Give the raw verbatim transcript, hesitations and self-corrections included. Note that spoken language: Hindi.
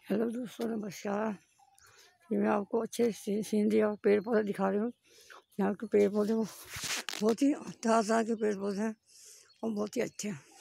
हेलो दोस्तों, नमस्कार। ये मैं आपको अच्छे सीनरी और पेड़ पौधे दिखा रही हूँ। यहाँ के पेड़ पौधे बहुत ही तरह तरह के पेड़ पौधे हैं और बहुत ही अच्छे हैं।